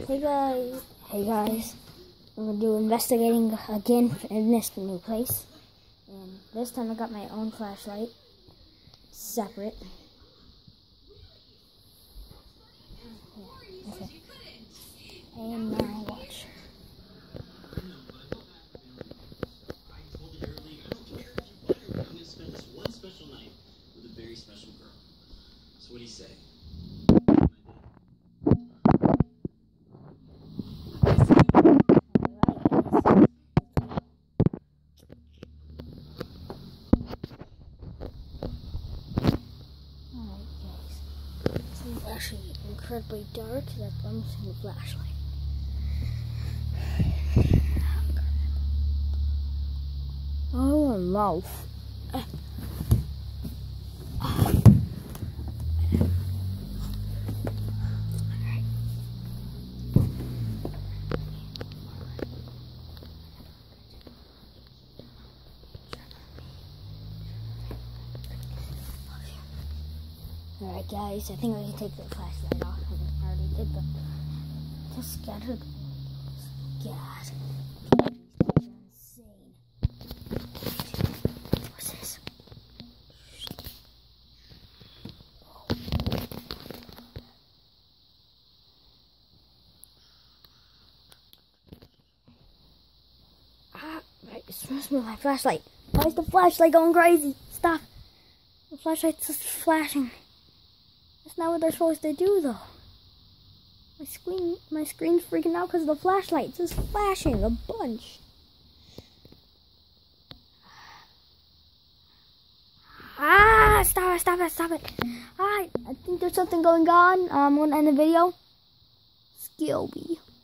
Hey guys, we're gonna do investigating again in this new place, and this time I got my own flashlight, separate. Yeah, okay. And now watch. One special night with a very special girl. So what do you say? Alright guys, this is actually incredibly dark, that's why I'm using the flashlight. Oh, a mouth. Alright guys, I think I can take the flashlight off. I already did the just scatter the gas. Insane. What's this? Right, it smells like my flashlight. Why is the flashlight going crazy? Stop. The flashlight's just flashing. That's not what they're supposed to do, though. My screen's freaking out because the flashlight's just flashing a bunch. Ah! Stop it. Alright, I think there's something going on. I'm gonna end the video. Skilby.